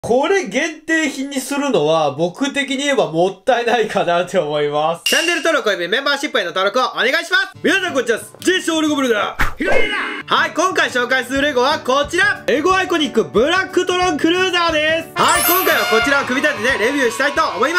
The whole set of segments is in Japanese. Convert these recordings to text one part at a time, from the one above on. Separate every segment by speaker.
Speaker 1: これ限定品にするのは僕的に言えばもったいないかなって思います。
Speaker 2: チャンネル登録およびメンバーシップへの登録をお願いします。
Speaker 1: 皆さんこんにちは。ジェイソーレゴブルだ。
Speaker 2: ひろゆきだ。はい、今回紹介するレゴはこちら、
Speaker 1: レゴアイコニックブラックトロンクルーザーです。
Speaker 2: はい、今回はこちらを組み立ててレビューしたいと思います。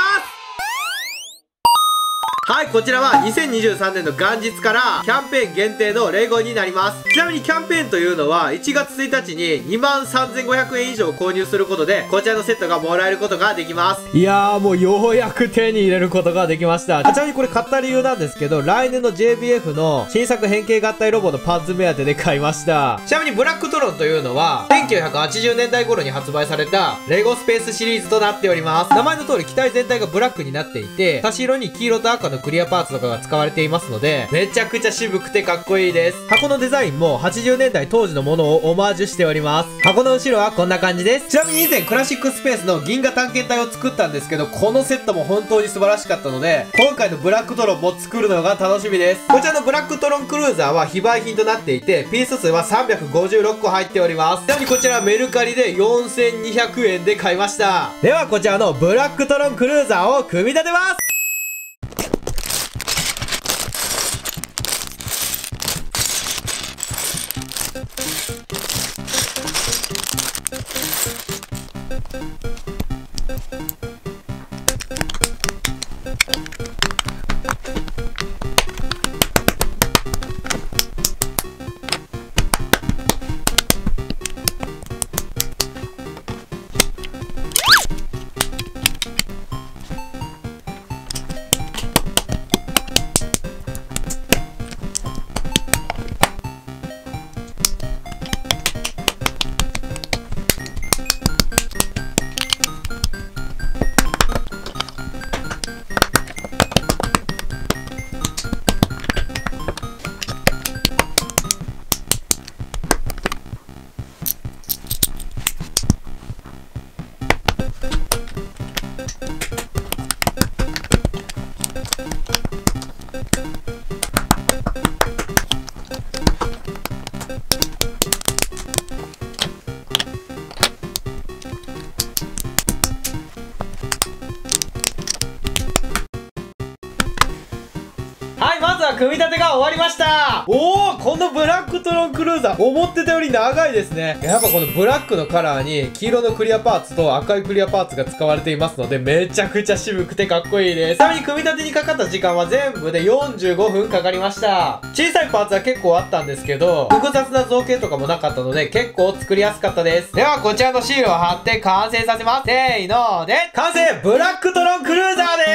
Speaker 2: はい、こちらは2023年の元日からキャンペーン限定のレゴになります。ちなみにキャンペーンというのは1月1日に23,500円以上購入することでこちらのセットがもらえることができます。
Speaker 1: いやーもうようやく手に入れることができました。ちなみにこれ買った理由なんですけど、来年の JBF の新作変形合体ロボのパンツ目当てで買いました。
Speaker 2: ちなみにブラックトロンというのは1980年代頃に発売されたレゴスペースシリーズとなっております。
Speaker 1: 名前の通り機体全体がブラックになっていて、差し色に黄色と赤のクリアパーツとかが使われていますので、めちゃくちゃ渋くてかっこいいです。箱のデザインも80年代当時のものをオマージュしております。箱の後ろはこんな感じです。
Speaker 2: ちなみに以前クラシックスペースの銀河探検隊を作ったんですけど、このセットも本当に素晴らしかったので、今回のブラックトロンも作るのが楽しみです。こちらのブラックトロンクルーザーは非売品となっていて、ピース数は356個入っております。ちなみにこちらメルカリで4200円で買いました。
Speaker 1: ではこちらのブラックトロンクルーザーを組み立てます。 はい、まずは組み立てが終わりました。おー、このブラックトロンクルーザー、思ってたより長いですね。やっぱこのブラックのカラーに黄色のクリアパーツと赤いクリアパーツが使われていますので、めちゃくちゃ渋くてかっこいいです。ちなみに組み立てにかかった時間は全部で45分かかりました。小さいパーツは結構あったんですけど、複雑な造形とかもなかったので、結構作りやすかったです。
Speaker 2: ではこちらのシールを貼って完成させます。せーので、
Speaker 1: 完成！ブラックトロンクルーザーです。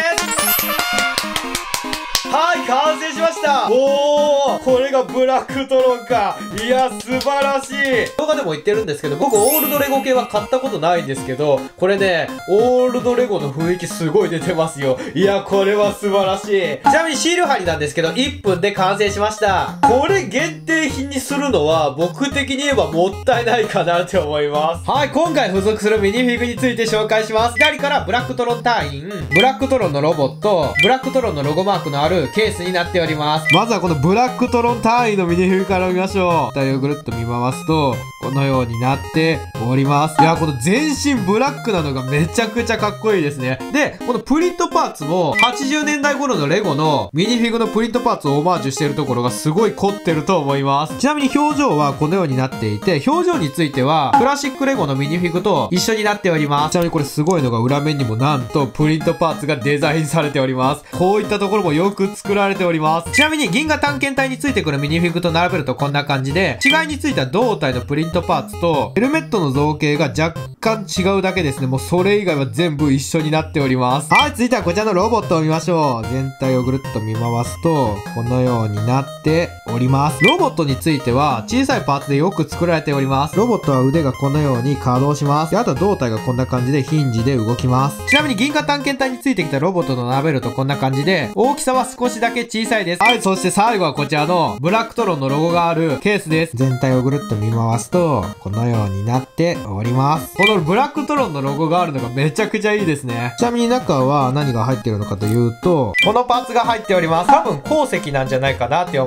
Speaker 1: はい、完成しました。おー、これがブラックトロンか。いや、素晴らしい。動画でも言ってるんですけど、僕オールドレゴ系は買ったことないんですけど、これね、オールドレゴの雰囲気すごい出てますよ。いや、これは素晴らしい。ちなみにシール貼りなんですけど、1分で完成しました。これ限定品にするのは、僕的に言えばもったいないかなって思います。
Speaker 2: はい、今回付属するミニフィグについて紹介します。左からブラックトロン隊員、ブラックトロンのロボット、ブラックトロンのロゴマークのあるケースになっております。
Speaker 1: まずはこのブラックトロン単位のミニフィグから見ましょう。体をぐるっと見回すと、このようになっております。いや、この全身ブラックなのがめちゃくちゃかっこいいですね。で、このプリントパーツも80年代頃のレゴのミニフィグのプリントパーツをオマージュしているところがすごい凝ってると思います。ちなみに表情はこのようになっていて、表情についてはクラシックレゴのミニフィグと一緒になっております。ちなみにこれすごいのが裏面にもなんとプリントパーツがデザインされております。こういったところもよく作られております。ちなみに銀河探検隊についてくるミニフィグと並べるとこんな感じで、違いについては胴体のプリントパーツとヘルメットの造形が若干違うだけですね。もうそれ以外は全部一緒になっております。はい、続いてはこちらのロボットを見ましょう。全体をぐるっと見回すと、このようになっております。ロボットについては小さいパーツでよく作られております。ロボットは腕がこのように稼働します。で、あとは胴体がこんな感じでヒンジで動きます。ちなみに銀河探検隊についてきたロボットと並べるとこんな感じで、大きさは少しだけ小さいです。はい、そして最後はこちらのブラックトロンのロゴがあるケースです。全体をぐるっと見回すと、このようになっております。このブラックトロンのロゴがあるのがめちゃくちゃいいですね。ちなみに中は何が入ってるのかというと、このパーツが入っております。多分鉱石なんじゃないかなって思います。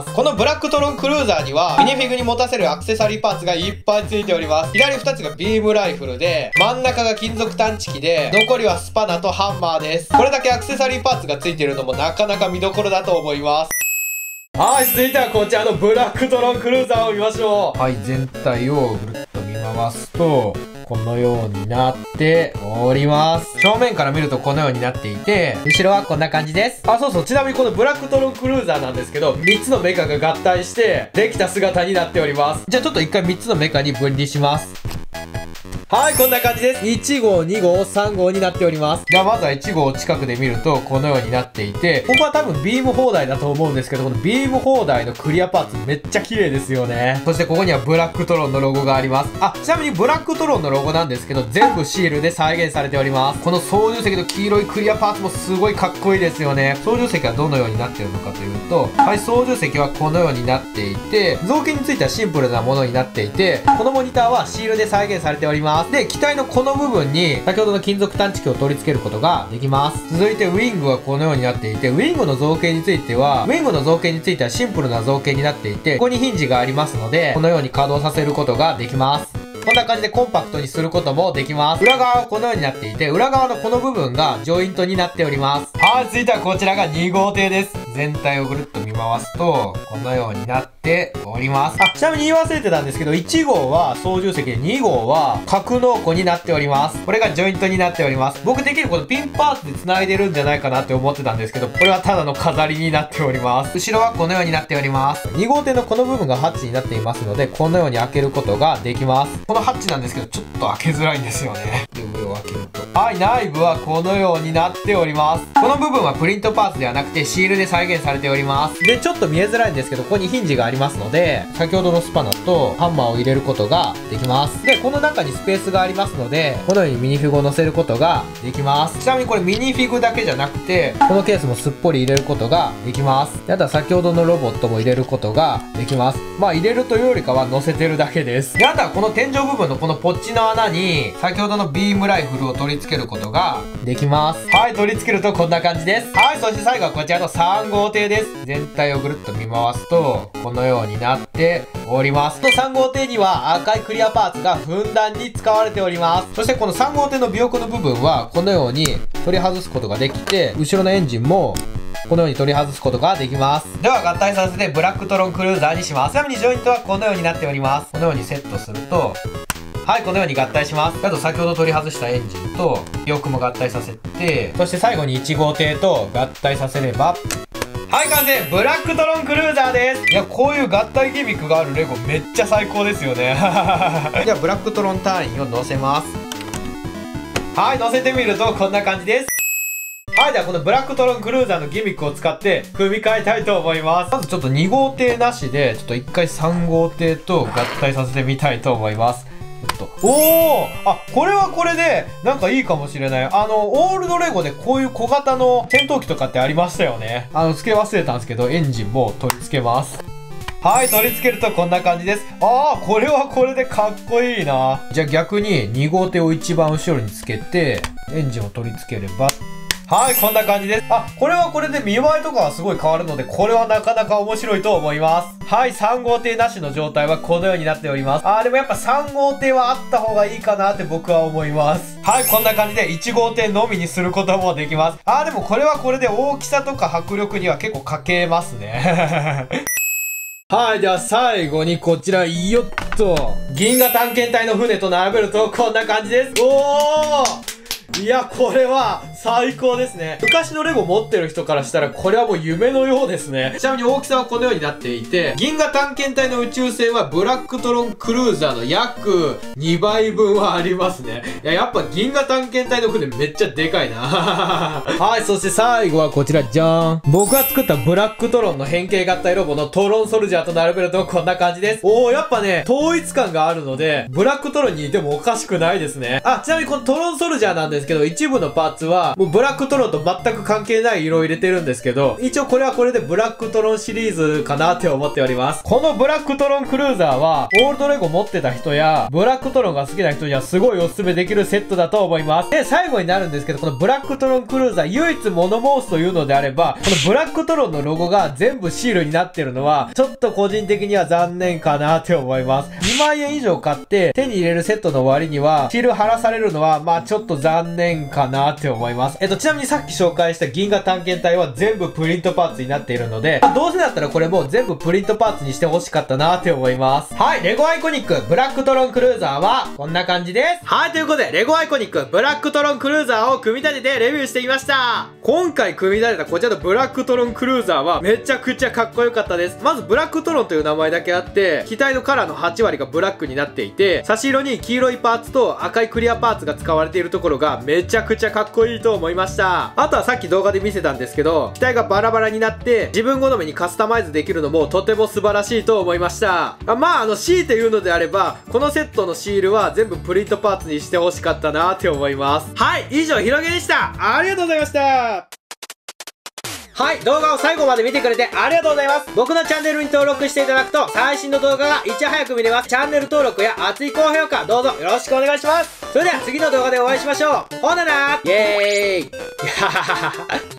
Speaker 2: ます。このブラックトロンクルーザーには、ミニフィグに持たせるアクセサリーパーツがいっぱいついております。左2つがビームライフルで、真ん中が金属探知機で、残りはスパナとハンマーです。これだけアクセサリーパーツがついているのもなかなか見どころだと思います。はい、続いてはこちらのブラックトロンクルーザーを見ましょう。はい、全体をぐるっと見回すと、このようになっております。正面から見るとこのようになっていて、後ろはこんな感じです。あ、そうそう、ちなみにこのブラックトロンクルーザーなんですけど、3つのメカが合体して、できた姿になっております。じゃあちょっと一回3つのメカに分離します。はい、こんな感じです。1号、2号、3号になっております。じゃあまずは1号を近くで見ると、このようになっていて、ここは多分ビーム放題だと思うんですけど、このビーム放題のクリアパーツめっちゃ綺麗ですよね。そしてここにはブラックトロンのロゴがあります。あ、ちなみにブラックトロンのロゴなんですけど、全部シールで再現されております。この操縦席の黄色いクリアパーツもすごいかっこいいですよね。操縦席はどのようになっているのかというと、はい、操縦席はこのようになっていて、造形についてはシンプルなものになっていて、このモニターはシールで再現されております。で、機体のこの部分に先ほどの金属探知機を取り付けることができます。続いてウィングはこのようになっていて、ウィングの造形についてはシンプルな造形になっていて、ここにヒンジがありますので、このように稼働させることができます。こんな感じでコンパクトにすることもできます。裏側はこのようになっていて、裏側のこの部分がジョイントになっております。はい、続いてはこちらが2号艇です。全体をぐるっと見回すと、このようになっております。あ、ちなみに言い忘れてたんですけど、1号は操縦席で2号は格納庫になっております。これがジョイントになっております。僕的にこのピンパーツで繋いでるんじゃないかなって思ってたんですけど、これはただの飾りになっております。後ろはこのようになっております。2号艇のこの部分がハッチになっていますので、このように開けることができます。このハッチなんですけど、ちょっと開けづらいんですよね。で、上を開けると。はい、内部はこのようになっております。この部分はプリントパーツではなくてシールで再現されております。で、ちょっと見えづらいんですけど、ここにヒンジがありますので、先ほどのスパナとハンマーを入れることができます。で、この中にスペースがありますので、このようにミニフィグを乗せることができます。ちなみにこれミニフィグだけじゃなくて、このケースもすっぽり入れることができます。で、あとは先ほどのロボットも入れることができます。まあ入れるというよりかは乗せてるだけです。で、あとはこの天井部分のこのポッチの穴に、先ほどのビームライフルを取り付けることができます。はい、取り付けるとこんな感じです。はい、そして最後はこちらの3号艇です。全体をぐるっと見回すと、このようになっております。と3号艇には赤いクリアパーツがふんだんに使われております。そしてこの3号艇の尾翼の部分はこのように取り外すことができて、後ろのエンジンもこのように取り外すことができます。では合体させてブラックトロンクルーザーにします。ちなみにジョイントはこのようになっております。このようにセットすると、はい、このように合体します。あと先ほど取り外したエンジンと尾翼も合体させて、そして最後に1号艇と合体させれば、はい、完成！ブラックトロンクルーザーです。いや、こういう合体ギミックがあるレゴめっちゃ最高ですよね。では、ブラックトロン隊員を乗せます。はい、乗せてみるとこんな感じです。はい、ではこのブラックトロンクルーザーのギミックを使って組み替えたいと思います。まずちょっと2号艇なしで、ちょっと1回3号艇と合体させてみたいと思います。おお、あ、これはこれでなんかいいかもしれない。オールドレゴでこういう小型の戦闘機とかってありましたよね。付け忘れたんですけど、エンジンも取り付けます。はい、取り付けるとこんな感じです。ああ、これはこれでかっこいいな。じゃあ逆に2号艇を一番後ろにつけて、エンジンを取り付ければ、はい、こんな感じです。あ、これはこれで見栄えとかはすごい変わるので、これはなかなか面白いと思います。はい、3号艇なしの状態はこのようになっております。でもやっぱ3号艇はあった方がいいかなって僕は思います。はい、こんな感じで1号艇のみにすることもできます。でもこれはこれで大きさとか迫力には結構欠けますね。はい、では最後にこちら、よっと、銀河探検隊の船と並べるとこんな感じです。おー！いや、これは最高ですね。昔のレゴ持ってる人からしたらこれはもう夢のようですね。ちなみに大きさはこのようになっていて、銀河探検隊の宇宙船はブラックトロンクルーザーの約2倍分はありますね。いや、やっぱ銀河探検隊の船めっちゃでかいな。はい、そして最後はこちら、じゃーん。僕が作ったブラックトロンの変形合体ロボのトロンソルジャーと並べるとこんな感じです。おー、やっぱね、統一感があるので、ブラックトロンにいてもおかしくないですね。ちなみにこのトロンソルジャーなんですけど、一部のパーツはもうブラックトロンと全く関係ない色を入れてるんですけど、一応これはこれでブラックトロンシリーズかなって思っております。このブラックトロンクルーザーは、オールドレゴ持ってた人や、ブラックトロンが好きな人にはすごいおすすめできるセットだと思います。で、最後になるんですけど、このブラックトロンクルーザー唯一物申すというのであれば、このブラックトロンのロゴが全部シールになってるのは、ちょっと個人的には残念かなって思います。2万円以上買って手に入れるセットの割には、シール貼らされるのは、まあちょっと残念かなって思います。ちなみにさっき紹介した銀河探検隊は全部プリントパーツになっているので、どうせだったらこれも全部プリントパーツにしてほしかったなって思います。はい、レゴアイコニックブラックトロンクルーザーはこんな感じです。はい、ということで、レゴアイコニックブラックトロンクルーザーを組み立ててレビューしてみました。今回組み立てたこちらのブラックトロンクルーザーはめちゃくちゃかっこよかったです。まずブラックトロンという名前だけあって、機体のカラーの8割がブラックになっていて、差し色に黄色いパーツと赤いクリアパーツが使われているところがめちゃくちゃかっこいいと思いました。あとはさっき動画で見せたんですけど、機体がバラバラになって自分好みにカスタマイズできるのもとても素晴らしいと思いました。強いて言うのであれば、このセットのシールは全部プリントパーツにしてほしかったなって思います。はい、以上、ひろげでした。ありがとうございました。はい、動画を最後まで見てくれてありがとうございます。僕のチャンネルに登録していただくと、最新の動画がいち早く見れます。チャンネル登録や熱い高評価、どうぞよろしくお願いします。それでは次の動画でお会いしましょう。ほななーイェーイ